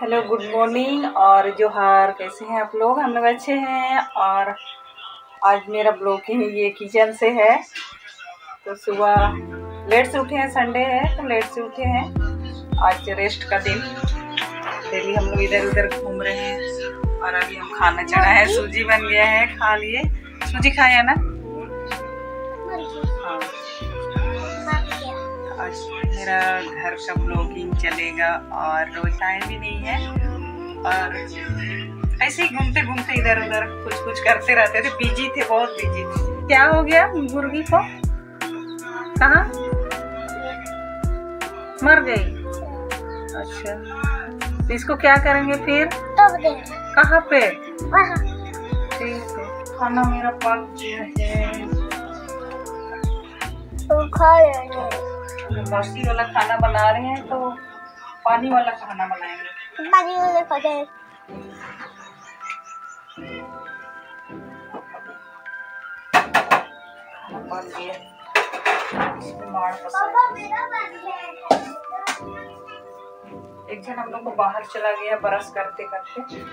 Hello, good morning और जोहार। कैसे हैं आप लोग? हम लोग अच्छे हैं। और आज मेरा ब्लॉगिंग ये किचन से है। तो सुबह लेट से उठे हैं, संडे है तो लेट से उठे हैं। आज रेस्ट का दिन। डेली हम लोग इधर उधर घूम रहे हैं। और अभी हम खाना चढ़ा है, सूजी बन गया है, खा लिए। सूजी खाया ना? हाँ। आज मेरा घर का ब्लॉगिंग चलेगा और रोज टाइम भी नहीं है। और ऐसे ही घूमते घूमते इधर उधर कुछ कुछ करते रहते थे। बिजी थे, बहुत बिजी थे। क्या हो गया मुर्गी को? कहाँ मर गई? अच्छा, तो इसको क्या करेंगे फिर? कहाँ पे? ठीक है। खाना मेरा पक गया है। बासी वाला खाना बना रहे हैं तो पानी वाला खाना बनाएंगे। पानी वाले खाते बन गया। एक जन हम लोग को बाहर चला गया ब्रश करते करते।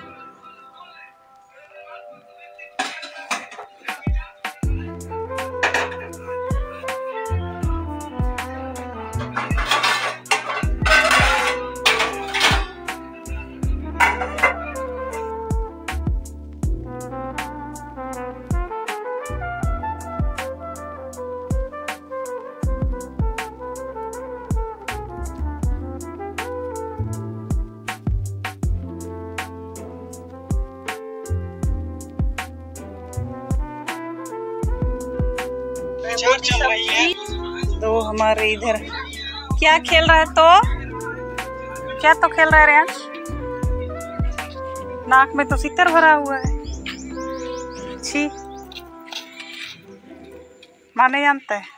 तो हमारे इधर क्या खेल रहा है? तो क्या तो खेल रहा है रियांश? नाक में तो सितर भरा हुआ है। छी, माने जानता है।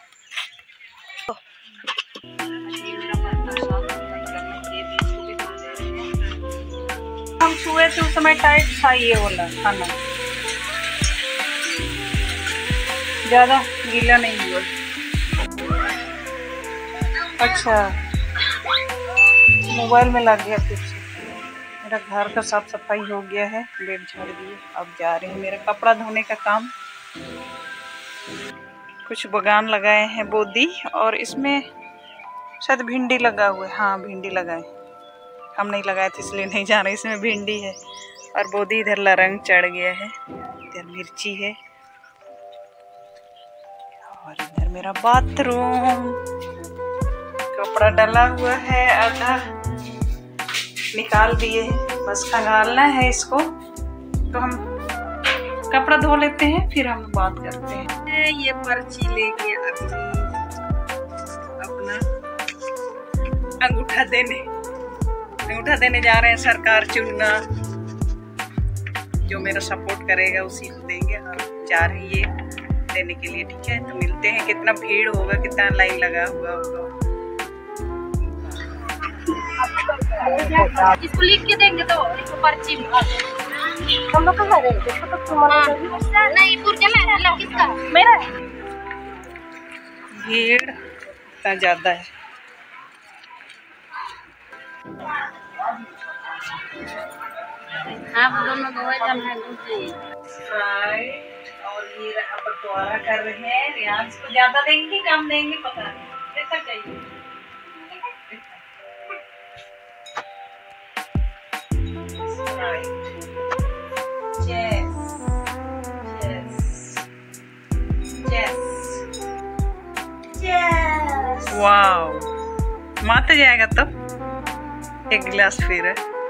हम छुए थे उस समय टाइट था ये वाला खाना, ज्यादा गीला नहीं हुआ। अच्छा, मोबाइल में लग गया फिर से। मेरा घर का साफ सफाई हो गया है, बेड झाड़ दिए। अब जा रहे हैं मेरा कपड़ा धोने का काम। कुछ बगान लगाए हैं बोदी, और इसमें शायद भिंडी लगा हुआ है। हाँ, भिंडी लगाए। हम नहीं लगाए थे इसलिए नहीं जान रहे। इसमें भिंडी है और बोदी इधर रंग चढ़ गया है। इधर मिर्ची है और इधर मेरा बाथरूम। कपड़ा डला हुआ है, आधा निकाल दिए हैं, बस खंगालना है इसको। तो हम कपड़ा धो लेते हैं, फिर हम बात करते हैं। ये पर्ची लेके अपना अंगूठा देने जा रहे हैं। सरकार चुनना, जो मेरा सपोर्ट करेगा उसी को देंगे। हम जा रहे हैं ये देने के लिए, ठीक है? तो मिलते हैं। कितना भीड़ होगा, कितना लाइन लगा हुआ होगा। इसको लिख के देंगे तो इसको पर्ची हम लोग कहाँ देंगे? नहीं, पुर्जा मेरा किसका? मेरा है। भीड़ इतना ज्यादा है। आप दोनों दो जन हैं और ये रहा बंटवारा कर रहे हैं। रियांश को ज्यादा देंगे कि कम देंगे पता नहीं, जैसा चाहिए। वाओ, माते जाएगा तो एक गिलास फिर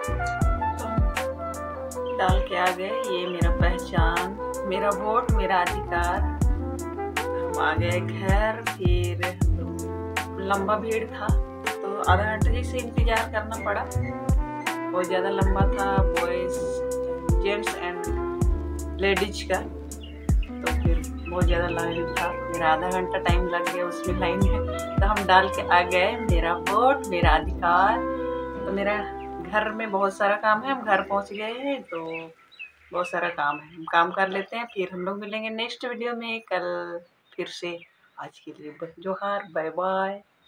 डाल के आ गए। ये मेरा पहचान, मेरा वोट, मेरा अधिकार। हम आ गए घर। फिर लंबा भीड़ था तो आधा घंटे से इंतजार करना पड़ा। बहुत ज़्यादा लंबा था, बॉयज, जेंट्स एंड लेडीज का। तो फिर बहुत ज़्यादा लाइन था। मेरा आधा घंटा टाइम लग गया उसमें लाइन में। तो हम डाल के आ गए। मेरा वोट, मेरा अधिकार। तो मेरा घर में बहुत सारा काम है। हम घर पहुंच गए हैं तो बहुत सारा काम है, हम काम कर लेते हैं। फिर हम लोग मिलेंगे नेक्स्ट वीडियो में कल फिर से। आज के लिए जोहार, बाय बाय।